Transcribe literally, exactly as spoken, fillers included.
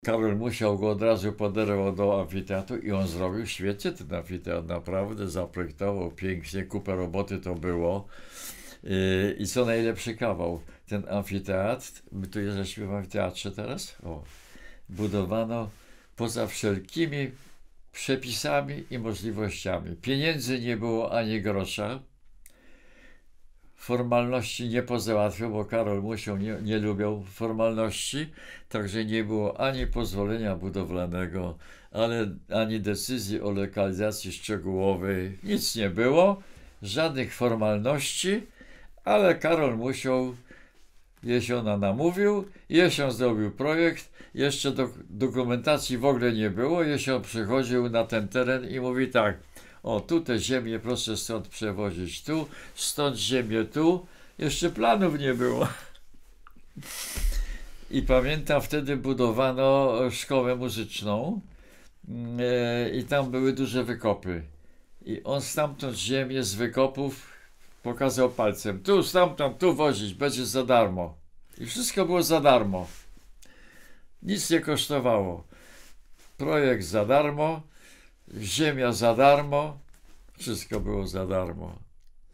Karol Musiał go od razu poderował do amfiteatru i on zrobił świetnie ten amfiteatr, naprawdę zaprojektował pięknie, kupę roboty to było. Yy, I co najlepszy kawał, ten amfiteatr, my tu jesteśmy w amfiteatrze teraz, o, budowano poza wszelkimi przepisami i możliwościami. Pieniędzy nie było ani grosza. Formalności nie pozałatwiał, bo Karol Musiał nie, nie lubiał formalności, także nie było ani pozwolenia budowlanego, ale ani decyzji o lokalizacji szczegółowej, nic nie było, żadnych formalności, ale Karol Musiał Jesiona namówił, Jesion zrobił projekt, jeszcze do, dokumentacji w ogóle nie było, Jesion przychodził na ten teren i mówi tak: o, tu te ziemię proszę stąd przewozić tu, stąd ziemię tu. Jeszcze planów nie było. I pamiętam, wtedy budowano szkołę muzyczną e, i tam były duże wykopy. I on stamtąd ziemię z wykopów pokazał palcem. Tu, stamtąd, tu wozić, będzie za darmo. I wszystko było za darmo. Nic nie kosztowało. Projekt za darmo, ziemia za darmo, wszystko było za darmo.